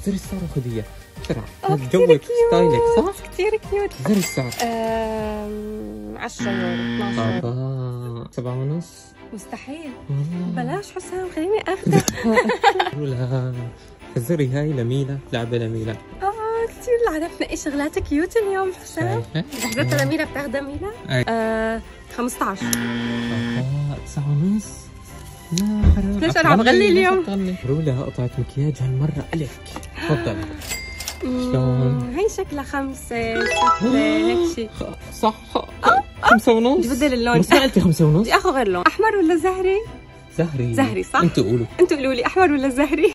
زري السعر وخذي اياه بسرعة. هذا كتير جوك كيوت، ستايلك صح؟ كتير كيوت. زري السعر. 10 يورو 12 يورو. 7.5. مستحيل. بلاش حسام خليني اخذها. لا زري هاي لميلة، لعبة لميلة. كتير عرفنا ايش شغلاتك كيوت اليوم حسام. جهزتها لميلة، بتاخدها ميلة؟ 15. 9.5. لا حرام. ليش انا عم غلي اليوم؟ رولا قطعة مكياج هالمرة ألك. تفضلي. شلون؟ هي شكلها 5 6 هيك شيء. صح 5.5. بدل اللون. بس ما قلتي 5.5. بدي اخذ غير لون. احمر ولا زهري؟ زهري. زهري صح؟ انتوا قولوا لي احمر ولا زهري؟